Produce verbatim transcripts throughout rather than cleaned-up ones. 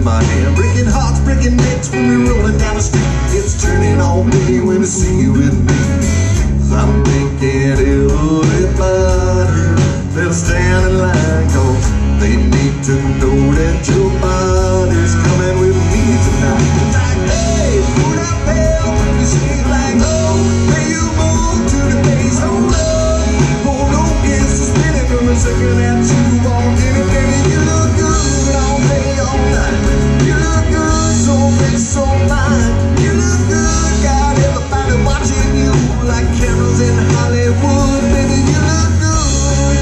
my hand, breaking hearts, breaking necks when we're rolling down the street. It's turning all day when I see you with me. I'm thinking everybody better stand in line, cause they need to know that your body's coming with me tonight. It's like, hey, put up hell, you say like, oh, may you move to the bass, hold up, hold on, it's suspended from a second that you walk in it, baby, you look good all day, all night. You look good, so fresh, so fine. You look good, got everybody watching you like cameras in Hollywood, baby, you look good.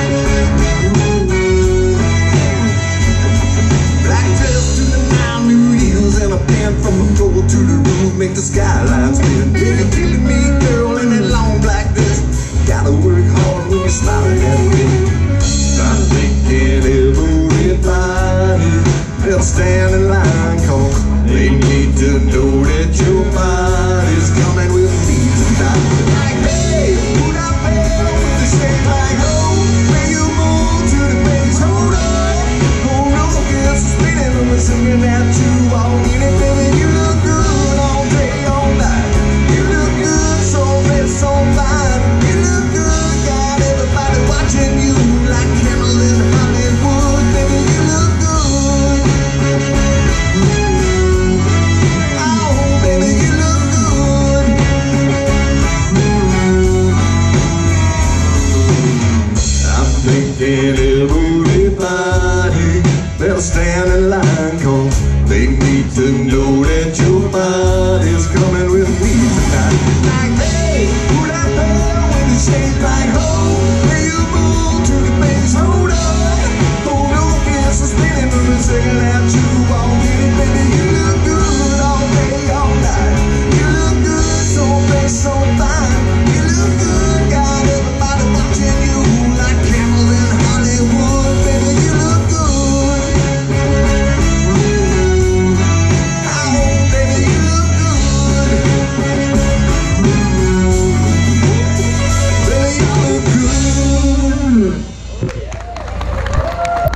Black dress to the nine, new heels, and a pen from the floor to the roof, make the skyline spin. Baby, killing me, girl, in that long black dress. Gotta work hard when you're smiling at me. I'm thinking everybody better stand in line, cause they need to know that your body's coming with me tonight. Like, hey, put up hell with the shake like, oh, may you move to the bass, hold up, hold up, it's spinning when we're singing that you walk in it, baby, you look good all day, all night. You look good, so fresh, so fine. You look good, got everybody watching you like cameras in Hollywood, baby, you look good. Oh, baby, you look good. I'm thinking everybody better stand in line.